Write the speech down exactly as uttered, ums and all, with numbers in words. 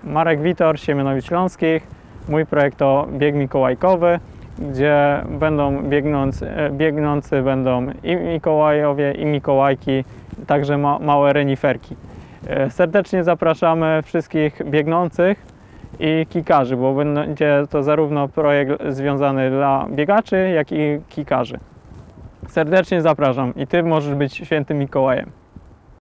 Marek Witor, Siemianowic Śląskich. Mój projekt to bieg mikołajkowy, gdzie będą biegnący, biegnący będą i Mikołajowie, i Mikołajki, także ma, małe reniferki. Serdecznie zapraszamy wszystkich biegnących i kikarzy, bo będzie to zarówno projekt związany dla biegaczy, jak i kikarzy. Serdecznie zapraszam i Ty możesz być świętym Mikołajem.